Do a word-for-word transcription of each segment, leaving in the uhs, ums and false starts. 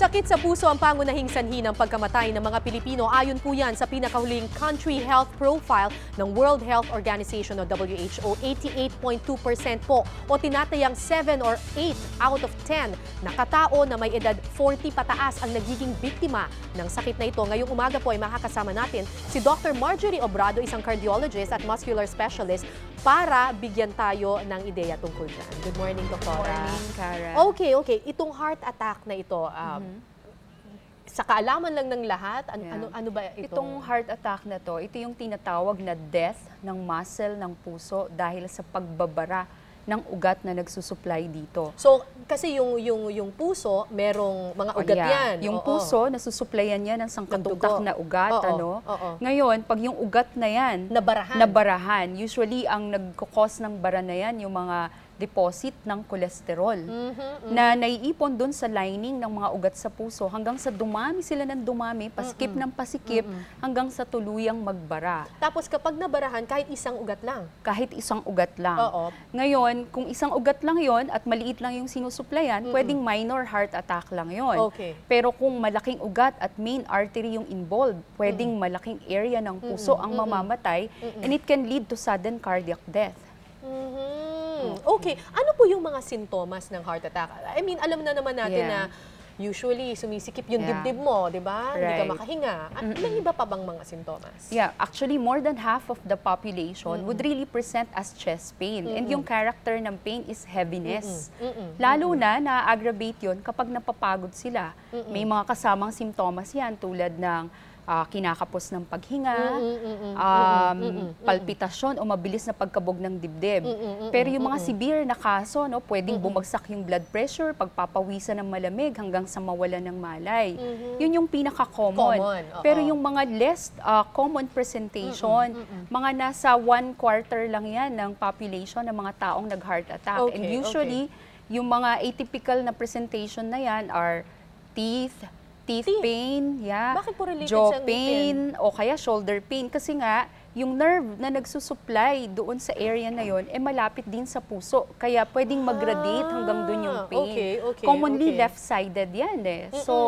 Sakit sa puso ang pangunahing sanhi ng pagkamatay ng mga Pilipino. Ayon po yan sa pinakahuling Country Health Profile ng World Health Organization o W H O. eighty-eight point two percent po o tinatayang seven or eight out of ten na katao na may edad forty pataas ang nagiging biktima ng sakit na ito. Ngayong umaga po ay makakasama natin si Doctor Marjorie Obrado, isang cardiologist at muscular specialist, para bigyan tayo ng ideya tungkol dyan. Good morning, Doktora. Good morning, Cara. Okay, okay. Itong heart attack na ito, um, mm-hmm. sa kaalaman lang ng lahat, an yeah. ano, ano ba ito? Itong heart attack na to, ito yung tinatawag na death ng muscle ng puso dahil sa pagbabara ng ugat na nagsusupply dito. So, kasi yung yung yung puso, merong mga ugat oh, yeah. yan. Yung Oo. puso, nasusupplyan yan ng sangkatutak na ugat. Oo. ano. Oo. Ngayon, pag yung ugat na yan, nabarahan. nabarahan, usually ang nagkukos ng bara na yan, yung mga deposit ng kolesterol mm-hmm, mm-hmm. na naiipon dun sa lining ng mga ugat sa puso hanggang sa dumami sila ng dumami, pasikip mm-hmm. ng pasikip, mm-hmm. hanggang sa tuluyang magbara. Tapos kapag nabarahan, kahit isang ugat lang? Kahit isang ugat lang. Oo. Ngayon, kung isang ugat lang yon at maliit lang yung sinusuplayan, mm-hmm. pwedeng minor heart attack lang yon. Okay. Pero kung malaking ugat at main artery yung involved, pwedeng mm-hmm. malaking area ng puso mm-hmm. ang mamamatay, mm-hmm. and it can lead to sudden cardiac death. Mm-hmm. Okay. Ano po yung mga sintomas ng heart attack? I mean, alam na naman natin yeah. na usually sumisikip yung yeah. dibdib mo, di ba? Right. Hindi ka makahinga. At mm-hmm. may iba pa bang mga sintomas? Yeah, actually more than half of the population mm-hmm. would really present as chest pain. Mm-hmm. And yung character ng pain is heaviness. Mm-hmm. Mm-hmm. Lalo na na-aggravate yun kapag napapagod sila. Mm-hmm. May mga kasamang simptomas yan tulad ng Uh, kinakapos ng paghinga, mm, mm, mm, um, mm, mm, palpitasyon o mabilis na pagkabog ng dibdib. Mm, mm, mm, Pero yung mga mm, severe na kaso, no, pwedeng mm, bumagsak yung blood pressure, pagpapawisan ng malamig hanggang sa mawalan ng malay. Mm, yun yung pinaka-common. Pero yung mga less uh, common presentation, mm, mm, mm, mga nasa one quarter lang yan ng population ng mga taong nag-heart attack. Okay, And usually, okay. yung mga atypical na presentation na yan are teeth, teeth, teeth pain, yeah, Bakit po related jaw sa pain, o kaya shoulder pain. Kasi nga, yung nerve na nagsusupply doon sa area na yon, eh malapit din sa puso. Kaya pwedeng mag-radiate ah, hanggang doon yung pain. Okay, okay, Commonly okay. left-sided yan eh. Mm-mm. So,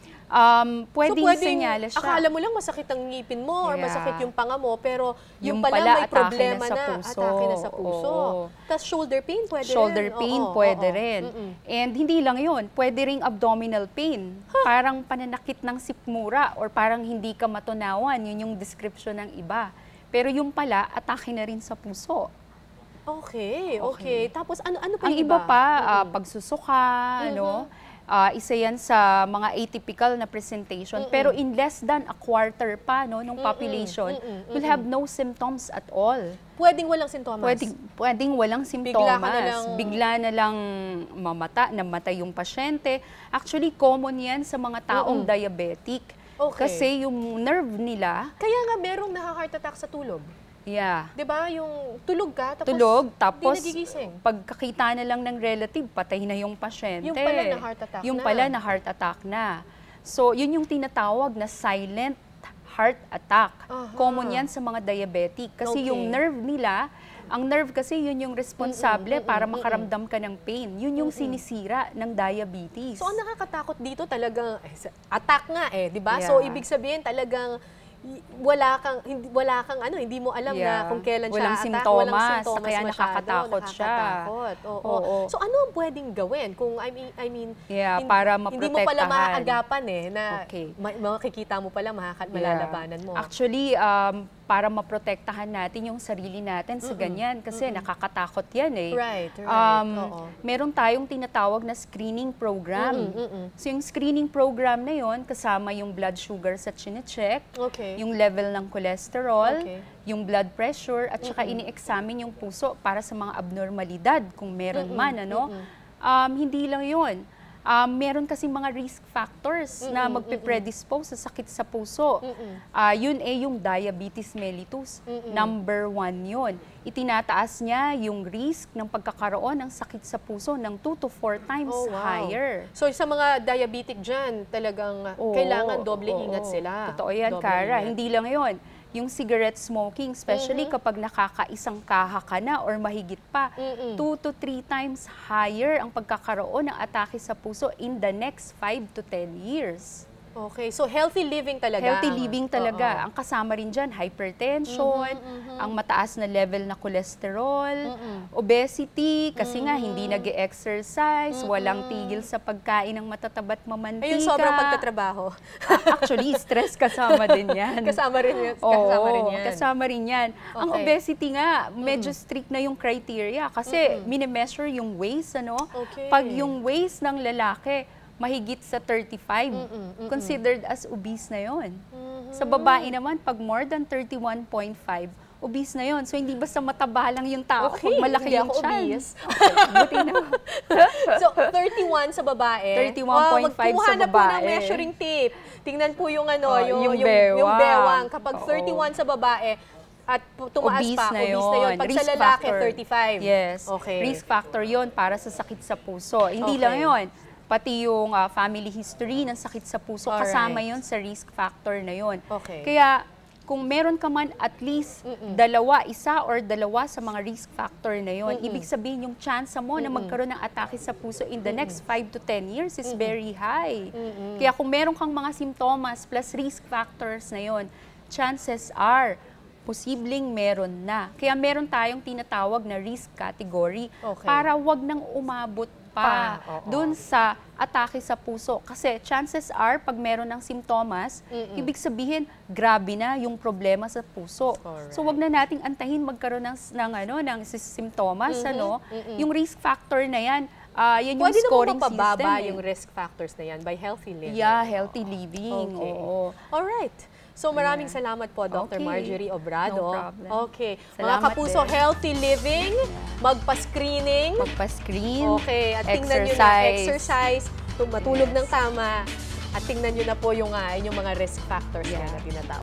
Um, pwedeng, so, pwedeng senyales siya. Akala mo lang masakit ang ngipin mo or yeah. masakit yung panga mo, pero yung, yung pala, pala may problema na, sa na, puso. atake na sa puso. Tapos shoulder pain pwede shoulder rin. pain oo, pwede oo. rin. Mm-mm. And hindi lang yun, pwede ring abdominal pain. Huh? Parang pananakit ng sikmura or parang hindi ka matunawan. Yun yung description ng iba. Pero yung pala, atake na rin sa puso. Okay, okay. okay. Tapos ano ano pa ang iba? iba pa, uh, pagsusuka, mm-hmm. no? Uh, isa yan sa mga atypical na presentation. Mm-mm. Pero in less than a quarter pa no, ng population Mm-mm. Mm-mm. will have no symptoms at all. Pwedeng walang sintomas? Pwedeng, pwedeng walang simptomas. Bigla ka na lang... Bigla na lang mamata, namatay yung pasyente. Actually, common yan sa mga taong Mm-mm. diabetic. Okay. Kasi yung nerve nila... Kaya nga merong naha-heart attack sa tulog. Yeah. 'Di ba? Yung tulog ka tapos tulog tapos di nagigising. Pagkakita na lang ng relative, patay na yung pasyente. Yung pala na heart attack yung na. pala na heart attack na. So, yun yung tinatawag na silent heart attack. Uh-huh. Common yan sa mga diabetic kasi okay. yung nerve nila, ang nerve kasi yun yung responsable mm-mm, para mm-mm, makaramdam ka ng pain. Yun yung mm-mm. sinisira ng diabetes. So, ang nakakatakot dito talagang eh, attack nga eh, 'di ba? Yeah. So, ibig sabihin talagang wala kang hindi wala kang ano, hindi mo alam yeah. na kung kailan walang siya attack, simptomas, walang sintomas kaya masyado, nakakatakot siya. Nakakatakot. Oo. Oo. Oo. So ano ang pwedeng gawin kung I mean I mean yeah, hin, para hindi mo pala maaagapan eh na okay. ma makikita mo pala malalabanan mo. Yeah. Actually um para maprotektahan natin yung sarili natin sa Mm-mm. ganyan kasi Mm-mm. nakakatakot yan eh. Right, right. Um, Oo. meron tayong tinatawag na screening program. Mm-mm, mm-mm. So yung screening program na yon kasama yung blood sugar sa chine-check, okay. yung level ng cholesterol, okay. yung blood pressure, at saka mm-mm. ini-examine yung puso para sa mga abnormalidad kung meron mm-mm. man. ano um, Hindi lang yon. Um, meron kasi mga risk factors mm-mm, na magpe-predispose sa sakit sa puso. Uh, yun eh yung diabetes mellitus. Mm-mm. Number one yun. Itinataas niya yung risk ng pagkakaroon ng sakit sa puso ng two to four times oh, wow. higher. So sa mga diabetic dyan, talagang oo, kailangan doble oo, ingat sila. Totoo yan, doble Cara. Ingat. Hindi lang yun. yung cigarette smoking, especially Mhm. kapag nakakaisang kaha ka na or mahigit pa, Mm-mm. two to three times higher ang pagkakaroon ng atake sa puso in the next five to ten years. Okay, so healthy living talaga. Healthy ang- living talaga. Ang kasama rin dyan, hypertension, Mhm, mhm. ang mataas na level na cholesterol, Mm-mm. obesity, kasi nga Mhm. hindi nag-exercise, walang Mm-mm. tigil sa pagkain ng matatabat mamantika. Ayun, sobrang pagtatrabaho. Actually, stress kasama din yan. Kasama rin yun. Oo, Kasama rin yan. kasama rin yan. Ang Okay. obesity nga, medyo strict na yung criteria kasi Mm-mm. minimeasure yung waist, ano? Okay. Pag yung waist ng lalaki, mahigit sa thirty-five, Mm-mm, mm-mm. considered as obese na yon. Mhm. Sa babae naman, pag more than thirty-one point five, obese na yon. So, hindi basta mataba lang yung tao Okay, kung malaki hindi yung ako tiyan. obese. Okay, buti na. So, thirty-one sa babae. thirty-one point five magkuha sa na po ng babae. measuring tape. Tingnan po yung ano, Oh, yung, yung yung, yung bewang. bewang. Kapag Oo. thirty-one sa babae, at pu- tumaas Obese pa, na obese na yun. yun. Pag sa Risk lalaki, factor. thirty-five. Yes. Okay. Risk factor yon para sa sakit sa puso. Hindi Okay. lang yon. Pati yung ah, family history ng sakit sa puso, Alright. kasama yon sa risk factor na yon. Okay. Kaya, kung meron ka man at least Mm-mm. dalawa, isa or dalawa sa mga risk factor na yon, Mm-mm. ibig sabihin yung chance mo na Mm-mm. magkaroon ng atake sa puso in the next five to ten years is very high. Mm-mm. Kaya kung meron kang mga simptomas plus risk factors na yon, chances are posibleng meron na. Kaya meron tayong tinatawag na risk category Okay. para wag nang umabot pa, Pa, oo. dun sa atake sa puso. Kasi chances are, pag meron ng simptomas, Mm-mm. ibig sabihin, grabe na yung problema sa puso. Correct. So, wag na nating antahin magkaroon ng, ng, ano, ng sis- simptomas. Mhm, Ano? mm-mm. Yung risk factor na yan, ah, yan yung Pwede naman scoring mapababa system. eh. yung risk factors na yan by healthy living. Yeah, healthy living. Okay. Oo. Alright. So maraming Ayan. salamat po, Doctor Okay. Marjorie Obrado. No problem. Okay. Mga Salamat kapuso, din. healthy living, magpa-screening. Magpa-screen, Okay, at tingnan nyo na exercise. exercise, tum- matulog Yes. ng tama, at tingnan nyo na po yung, ah, yung mga risk factors Yeah. na tinatawag.